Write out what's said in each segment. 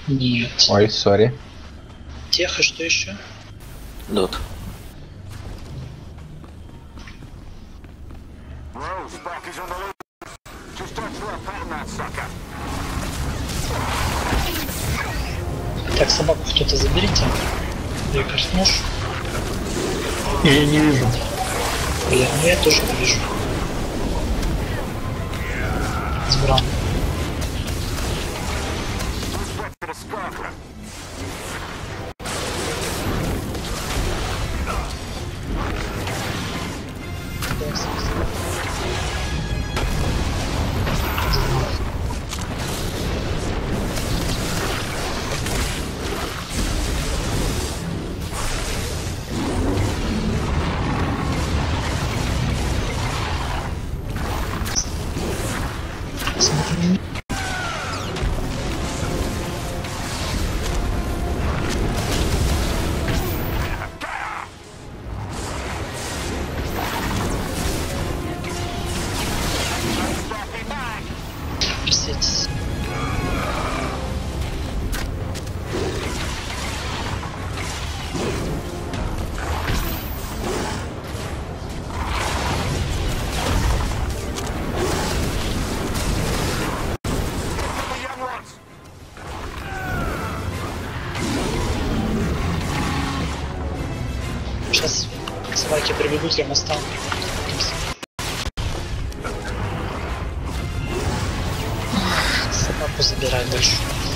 Нет. Ой, сори. Тех, и что еще? Дот. Так, собаку кто-то заберите. Рикард, нож. Я не вижу. Блин, ну я тоже не вижу. Сбрал. Смотри. Присядьтесь. Сейчас собаки прибегут, я моста. Собаку забирай дальше.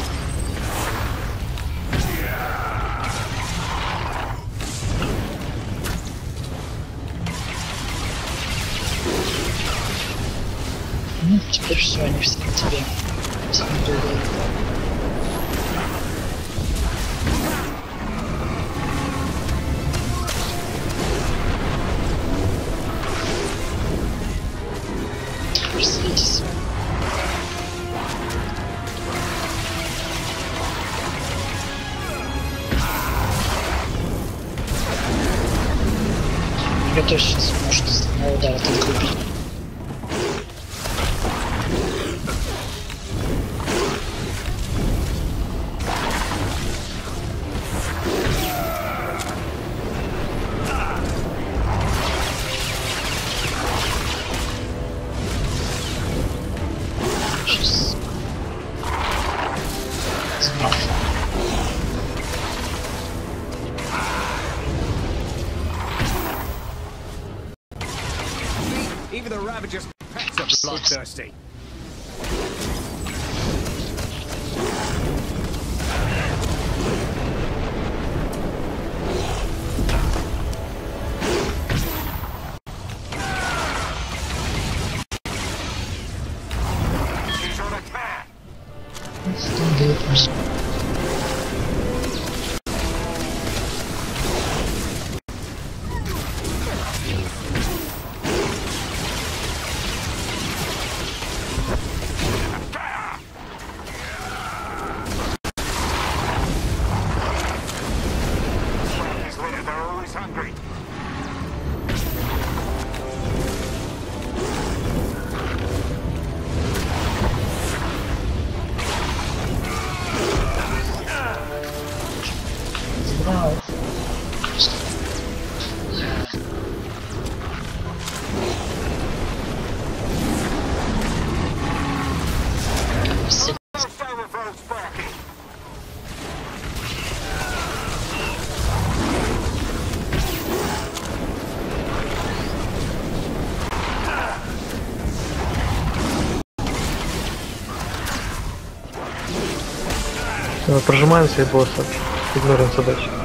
Ну, теперь все, они все на тебе. Все на тебе. Присоединитесь. Готовь сейчас, может, с одного удара только убить. Сейчас. Сбрал. Even the Ravager's pets are bloodthirsty. She's on attack. They're always hungry. Сбрал. Все. First overflow Sparky. Прожимаем свои босса. Игнорируем задачи.